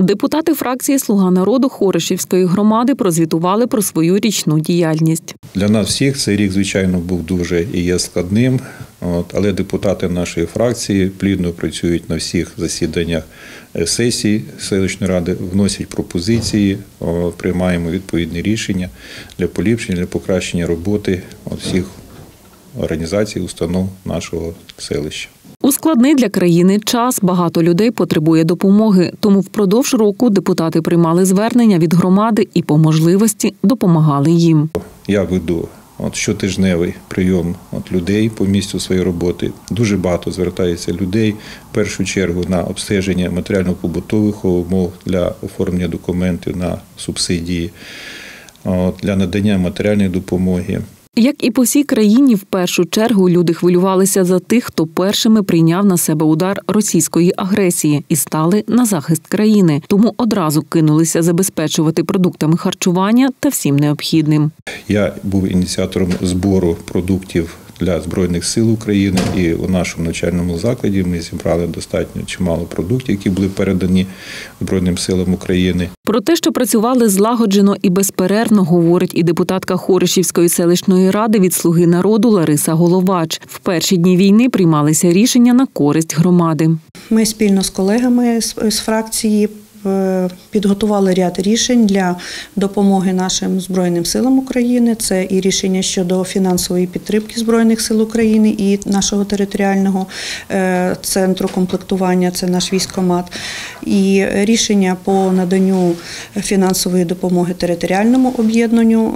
Депутати фракції «Слуга народу» Хоришівської громади прозвітували про свою річну діяльність. Для нас всіх цей рік, звичайно, був дуже і є складним, але депутати нашої фракції плідно працюють на всіх засіданнях сесії селищної ради, вносять пропозиції, приймаємо відповідні рішення для поліпшення, для покращення роботи всіх організацій, установ нашого селища. У складний для країни час багато людей потребує допомоги, тому впродовж року депутати приймали звернення від громади і по можливості допомагали їм. Я веду щотижневий прийом людей по місцю своєї роботи. Дуже багато звертається людей, в першу чергу на обстеження матеріально-побутових умов для оформлення документів на субсидії, для надання матеріальної допомоги. Як і по всій країні, в першу чергу люди хвилювалися за тих, хто першими прийняв на себе удар російської агресії і стали на захист країни. Тому одразу кинулися забезпечувати продуктами харчування та всім необхідним. Я був ініціатором збору продуктів для Збройних сил України, і у нашому навчальному закладі ми зібрали достатньо чимало продуктів, які були передані Збройним силам України. Про те, що працювали злагоджено і безперервно, говорить і депутатка Хоришівської селищної ради від «Слуги народу» Лариса Головач. В перші дні війни приймалися рішення на користь громади. Ми спільно з колегами з фракції підготували ряд рішень для допомоги нашим Збройним силам України. Це і рішення щодо фінансової підтримки Збройних сил України і нашого територіального центру комплектування, це наш військкомат, і рішення по наданню фінансової допомоги територіальному об'єднанню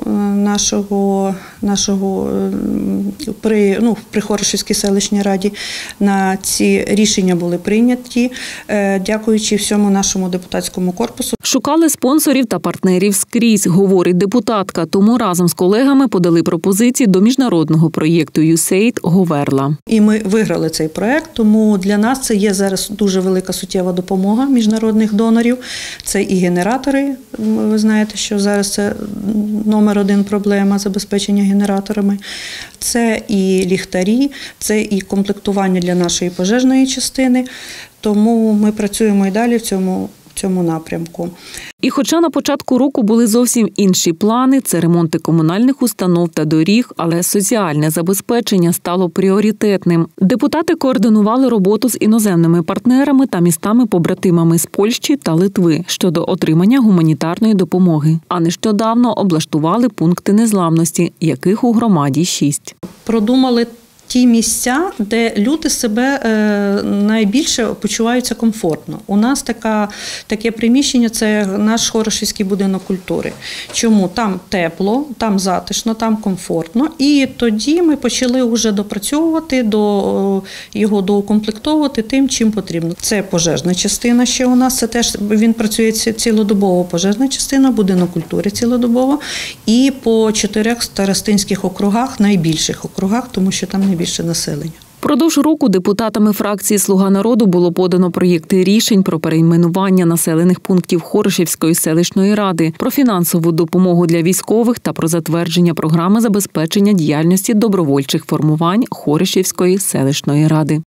нашого при Хоришівській селищній раді. На ці рішення були прийняті, дякуючи всьому нашому депутатському корпусу. Шукали спонсорів та партнерів скрізь, говорить депутатка, тому разом з колегами подали пропозиції до міжнародного проєкту USAID «Говерла». І ми виграли цей проєкт, тому для нас це є зараз дуже велика суттєва допомога міжнародних донорів. Це і генератори, ви знаєте, що зараз це номер один проблема – забезпечення генераторами. Це і ліхтарі, це і комплектування для нашої пожежної частини. Тому ми працюємо і далі в цьому напрямку. І хоча на початку року були зовсім інші плани – це ремонти комунальних установ та доріг, але соціальне забезпечення стало пріоритетним. Депутати координували роботу з іноземними партнерами та містами-побратимами з Польщі та Литви щодо отримання гуманітарної допомоги. А нещодавно облаштували пункти незламності, яких у громаді 6. Продумали ті місця, де люди себе найбільше почуваються комфортно. У нас таке приміщення – це наш Хоришівський будинок культури. Чому? Там тепло, там затишно, там комфортно. І тоді ми почали вже допрацьовувати, його доукомплектовувати тим, чим потрібно. Це пожежна частина ще у нас, це теж він працює цілодобово, пожежна частина, будинок культури цілодобово. І по 4 старостинських округах, найбільших округах, тому що там найбільше населення. Впродовж року депутатами фракції «Слуга народу» було подано проєкти рішень про перейменування населених пунктів Хоришівської селищної ради, про фінансову допомогу для військових та про затвердження програми забезпечення діяльності добровольчих формувань Хоришівської селищної ради.